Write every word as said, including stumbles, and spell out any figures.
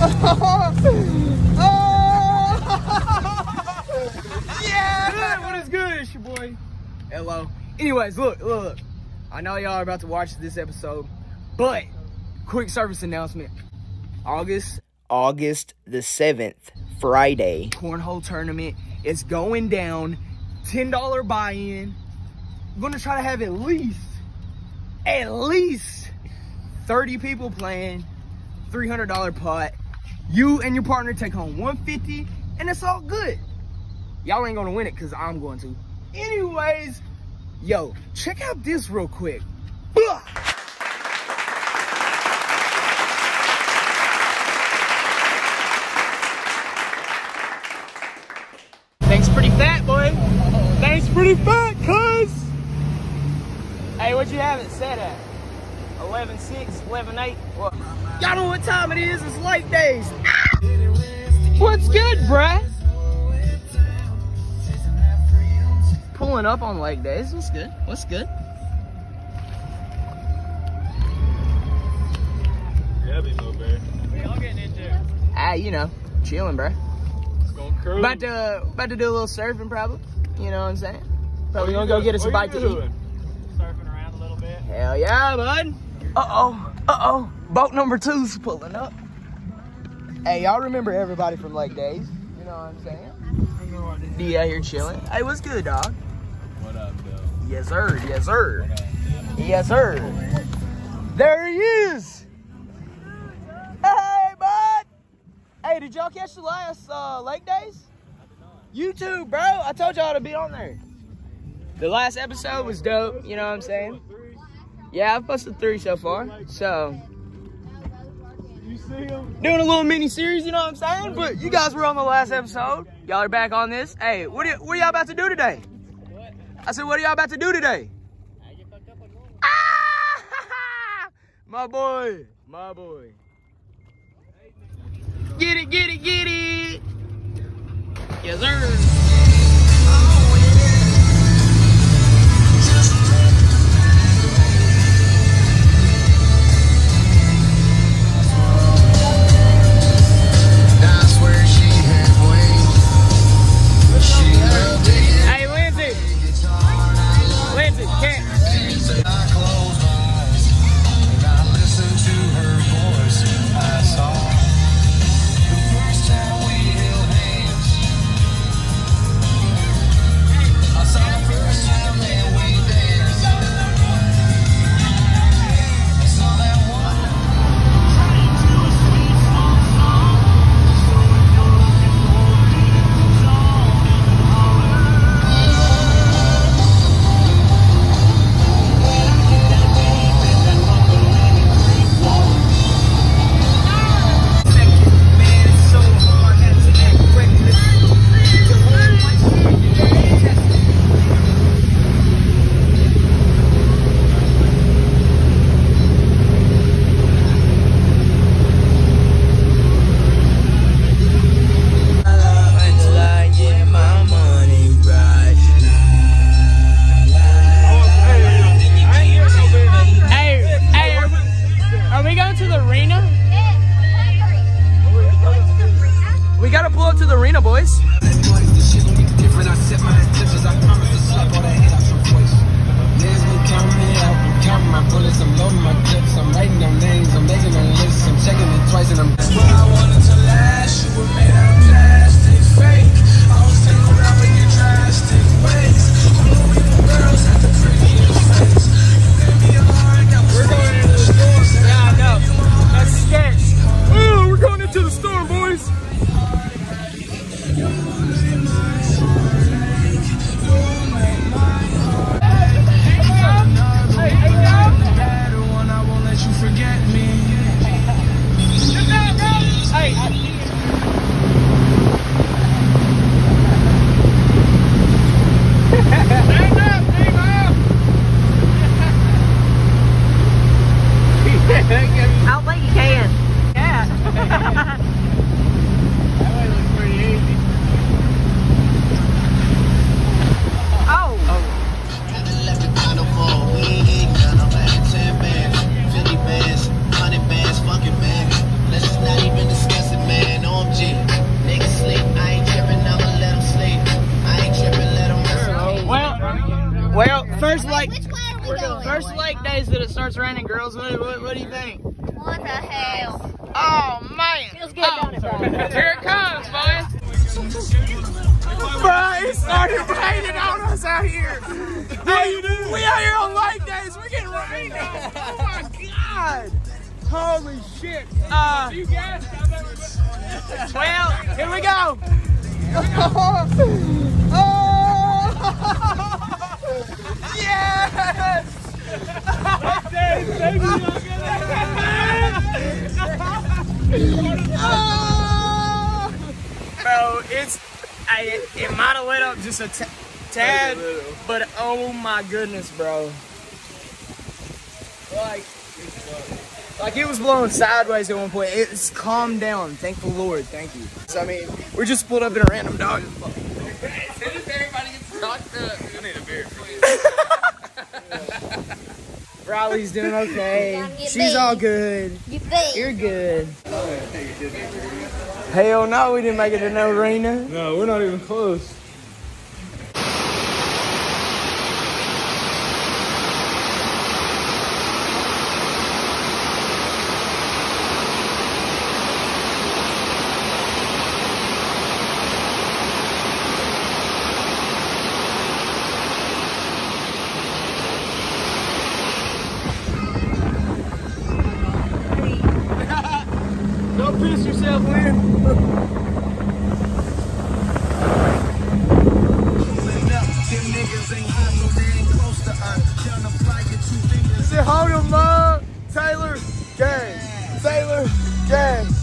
Yeah! What is good? It's your boy. Hello. Anyways, look, look, look. I know y'all are about to watch this episode, but quick service announcement. August, August the seventh, Friday. Cornhole tournament is going down. ten dollar buy-in. I'm gonna try to have at least, at least thirty people playing. three hundred dollar pot. You and your partner take home one fifty, and it's all good. Y'all ain't gonna win it because I'm going to. Anyways, yo, check out this real quick. Thanks pretty fat, boy. Thanks pretty fat, cuz. Hey, what you have it set at? eleven six, eleven eight. Y'all know what time it is. It's late days. What's good, bruh? Pulling up on leg days. What's good? What's good? Yeah, be no bear. What y'all getting into? Ah, you know, chilling, bruh. It's going cruise. About to, about to do a little surfing, probably. You know what I'm saying? Probably gonna go get us a bite to eat. Surfing around a little bit. Hell yeah, bud. Uh-oh, uh-oh. Boat number two's pulling up. Hey, y'all remember everybody from Lake Days? You know what I'm saying? D out here chilling. Hey, what's good, dog? What up, Bill? Yes, sir. Yes, sir. Yes, sir. There he is. Hey, bud. Hey, did y'all catch the last uh, Lake Days? You too, bro. I told y'all to be on there. The last episode was dope. You know what I'm saying? Yeah, I've posted three so far. So, You see him? doing a little mini series, you know what I'm saying? But you guys were on the last episode. Y'all are back on this. Hey, what are, y- what are y'all about to do today? What? I said, what are y'all about to do today? I get fucked up like normal. Ah! My boy. My boy. Get it, get it, get it. Yes, sir. We gotta pull up to the arena, boys. Yeah. it's raining, girls. What, what, what do you think? What the hell? Oh, man. Feels good, don't it, bro? Here it comes, boys. Bro, it started raining on us out here. Hey, we out here on light days. We're getting rained on. Oh, my God. Holy shit. Uh, you guys, well, here we go. Oh, yes. Oh. Bro, it's, I, it might have lit up just a t tad, but oh my goodness, bro. Like, like it was blowing sideways at one point. It's calmed down. Thank the Lord. Thank you. So, I mean, we're just pulled up in a random dog. Everybody gets knocked up. I need a beer. Riley's doing okay. Get She's big. all good. You bet. You're good. Hell no, we didn't make it to no arena. No, we're not even close. Don't piss yourself, Lynn. Is it hold 'em up? Taylor, gang. Taylor, gang.